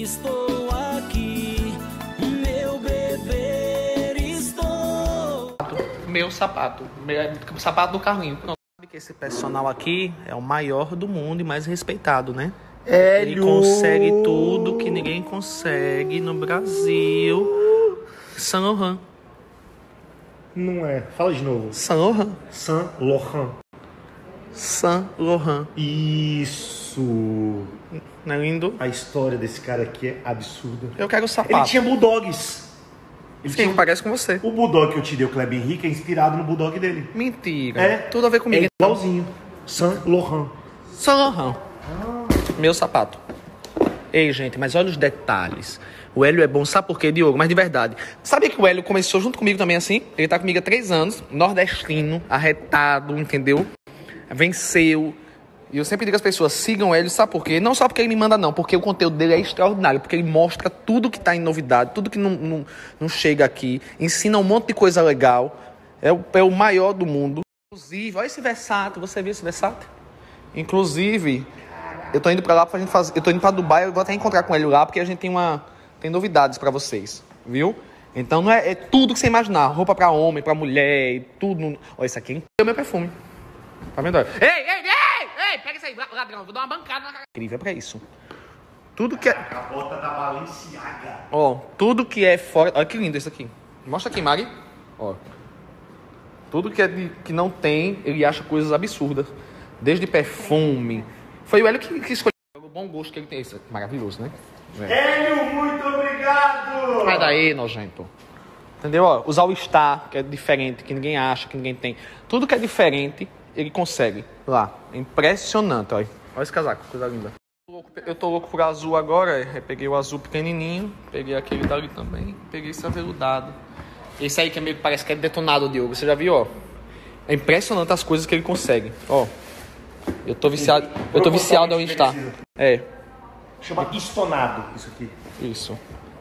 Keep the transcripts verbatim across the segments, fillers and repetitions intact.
estou aqui, meu bebê, estou. Meu sapato, meu, o sapato do Carlinho. Pronto. Sabe que esse personal aqui é o maior do mundo e mais respeitado, né? Hélio. Ele consegue tudo que ninguém consegue no Brasil. Saint Laurent. Não é. Fala de novo. Saint Laurent. Saint Laurent. Saint Laurent. Isso. Não é lindo? A história desse cara aqui é absurda. Eu quero o Ele sapato. tinha bulldogs. Ele Sim, tinha... parece com você. O bulldog que eu te dei, o Kleber Henrique, é inspirado no bulldog dele. Mentira. É. Tudo a ver comigo. É igualzinho. Saint Laurent. Saint Laurent. Meu sapato. Ei, gente, mas olha os detalhes. O Hélio é bom, sabe por quê, Diogo? Mas de verdade. Sabe que o Hélio começou junto comigo também assim? Ele tá comigo há três anos, nordestino, arretado, entendeu? Venceu. E eu sempre digo às pessoas, sigam o Hélio, sabe por quê? Não só porque ele me manda, não, porque o conteúdo dele é extraordinário, porque ele mostra tudo que tá em novidade, tudo que não, não, não chega aqui, ensina um monte de coisa legal, é o, é o maior do mundo. Inclusive, olha esse Versato, você viu esse Versato? Inclusive, eu tô indo pra lá pra gente fazer, eu tô indo pra Dubai, eu vou até encontrar com ele lá, porque a gente tem uma, tem novidades pra vocês, viu? Então não é, é tudo que você imaginar, roupa pra homem, pra mulher, tudo. Olha, isso aqui é o meu perfume. Tá vendo? Ei, ei, ei, ei, pega isso aí, ladrão, vou dar uma bancada na cara. Incrível, é pra isso. Tudo que é... A bota da Balenciaga. Ó, tudo que é fora... Olha que lindo isso aqui. Mostra aqui, Mari. Ó. Tudo que, é de... que não tem, ele acha coisas absurdas. Desde perfume. Foi o Hélio que, que escolheu o bom gosto que ele tem. Isso é maravilhoso, né? Hélio, muito obrigado! Sai daí, nojento. Entendeu? Ó, os All-Star, que é diferente, que ninguém acha, que ninguém tem. Tudo que é diferente, ele consegue. Lá. É impressionante, olha. Olha esse casaco, coisa linda. Eu tô louco por azul agora. Eu peguei o azul pequenininho. Peguei aquele dali também. Peguei esse aveludado. Esse aí que é meio que parece que é detonado, Diogo. Você já viu, ó? É impressionante as coisas que ele consegue. Ó. Eu tô viciado. Eu tô viciado ao All-Star. É. Chama estonado isso aqui. Isso.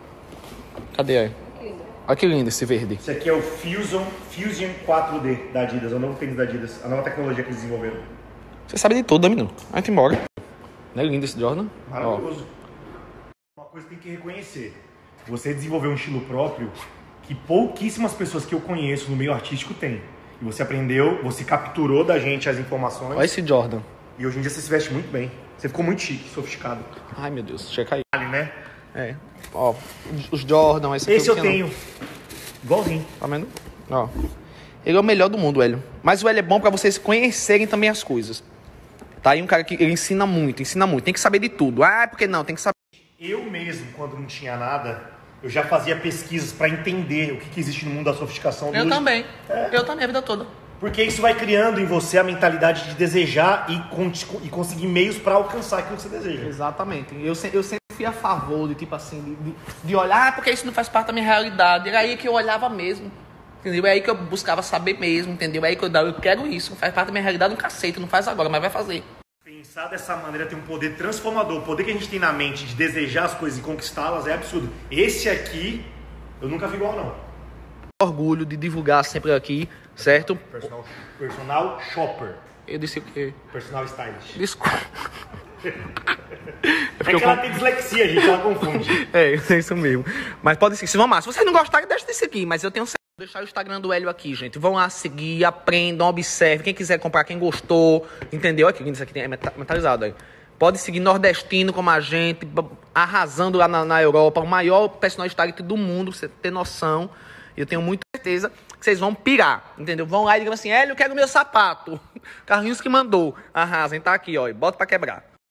Cadê aí? Olha que lindo esse verde. Isso aqui é o Fusion, Fusion quatro D da Adidas, é o novo tênis da Adidas, a nova tecnologia que eles desenvolveram. Você sabe de tudo, né, menino? Vai embora. Não é lindo esse Jordan? Maravilhoso. Ó. Uma coisa que tem que reconhecer. Você desenvolveu um estilo próprio que pouquíssimas pessoas que eu conheço no meio artístico têm. E você aprendeu, você capturou da gente as informações. Olha esse Jordan. E hoje em dia você se veste muito bem. Você ficou muito chique, sofisticado. Ai, meu Deus. Chega aí. Vale, né? É. Ó, os Jordan, esse aqui Esse eu não tenho. Igualzinho. Tá vendo? Ó. Ele é o melhor do mundo, Hélio. Mas o Hélio é bom pra vocês conhecerem também as coisas. Tá aí um cara que ele ensina muito, ensina muito. Tem que saber de tudo. Ah, por que não? Tem que saber. Eu mesmo, quando não tinha nada, eu já fazia pesquisas pra entender o que, que existe no mundo da sofisticação. Eu hoje. também. É. Eu também, a vida toda. Porque isso vai criando em você a mentalidade de desejar e, con e conseguir meios pra alcançar aquilo que você deseja. Exatamente. Eu, se eu sempre fui a favor de, tipo assim, de, de, de olhar, ah, porque isso não faz parte da minha realidade. Era aí que eu olhava mesmo. Entendeu? É aí que eu buscava saber mesmo, entendeu? É aí que eu, eu quero isso. Não faz parte da minha realidade, um cacete. Não faz agora, mas vai fazer. Pensar dessa maneira tem um poder transformador. O poder que a gente tem na mente de desejar as coisas e conquistá-las é absurdo. Esse aqui, eu nunca vi igual, não. Orgulho de divulgar sempre aqui, certo? Personal, personal shopper. Eu disse o quê? Personal stylist. Desculpa. É, é que ela tem dislexia, gente, ela confunde. É, é isso mesmo. Mas pode seguir. Se vão amar. Se vocês não gostarem, deixa de seguir. Mas eu tenho certeza. Vou deixar o Instagram do Hélio aqui, gente. Vão lá seguir, aprendam, observem. Quem quiser comprar, quem gostou, entendeu? Aqui, isso aqui é metalizado aí. Pode seguir nordestino como a gente, arrasando lá na, na Europa, o maior personal stylist do mundo, pra você ter noção. Eu tenho muita certeza que vocês vão pirar, entendeu? Vão lá e digam assim, Hélio, eu quero meu sapato. Carlinhos que mandou. Arrasem, tá aqui, ó. Bota pra quebrar.